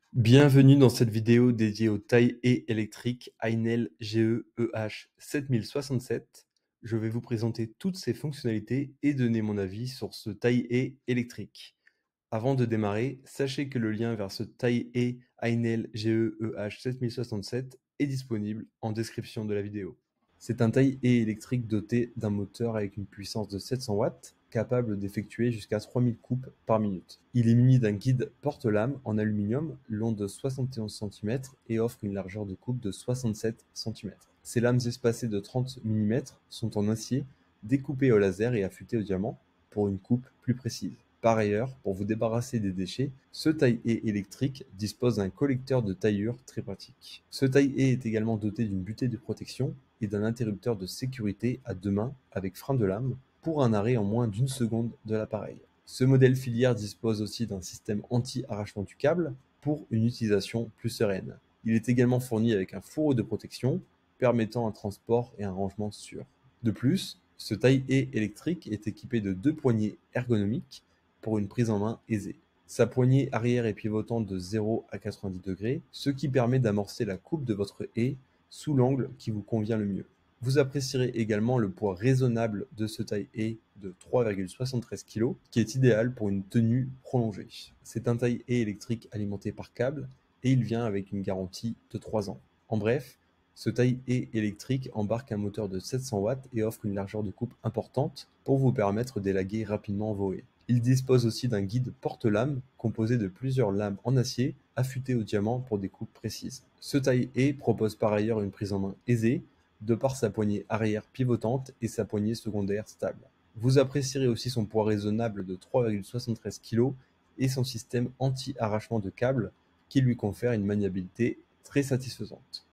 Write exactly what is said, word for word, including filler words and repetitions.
Bienvenue dans cette vidéo dédiée aux taille-haie électriques Ainel G E E H sept mille soixante-sept. Je vais vous présenter toutes ses fonctionnalités et donner mon avis sur ce taille-haie électrique. Avant de démarrer, sachez que le lien vers ce taille-haie Ainel G E E H sept mille soixante-sept est disponible en description de la vidéo. C'est un taille-haie électrique doté d'un moteur avec une puissance de sept cents watts, capable d'effectuer jusqu'à trois mille coupes par minute. Il est muni d'un guide porte-lame en aluminium long de soixante et onze centimètres et offre une largeur de coupe de soixante-sept centimètres. Ces lames espacées de trente millimètres sont en acier, découpées au laser et affûtées au diamant pour une coupe plus précise. Par ailleurs, pour vous débarrasser des déchets, ce taille-haie électrique dispose d'un collecteur de taillure très pratique. Ce taille-haie est également doté d'une butée de protection et d'un interrupteur de sécurité à deux mains avec frein de lame pour un arrêt en moins d'une seconde de l'appareil. Ce modèle filière dispose aussi d'un système anti-arrachement du câble pour une utilisation plus sereine. Il est également fourni avec un fourreau de protection permettant un transport et un rangement sûr. De plus, ce taille-haie électrique est équipé de deux poignées ergonomiques pour une prise en main aisée. Sa poignée arrière est pivotante de zéro à quatre-vingt-dix degrés, ce qui permet d'amorcer la coupe de votre haie sous l'angle qui vous convient le mieux. Vous apprécierez également le poids raisonnable de ce taille-haie de trois virgule soixante-treize kilos, qui est idéal pour une tenue prolongée. C'est un taille-haie électrique alimenté par câble et il vient avec une garantie de trois ans. En bref, ce taille-haie électrique embarque un moteur de sept cents watts et offre une largeur de coupe importante pour vous permettre d'élaguer rapidement vos haies. Il dispose aussi d'un guide porte-lame composé de plusieurs lames en acier affûtées au diamant pour des coupes précises. Ce taille-haie propose par ailleurs une prise en main aisée de par sa poignée arrière pivotante et sa poignée secondaire stable. Vous apprécierez aussi son poids raisonnable de trois virgule soixante-treize kilos et son système anti-arrachement de câble qui lui confère une maniabilité très satisfaisante.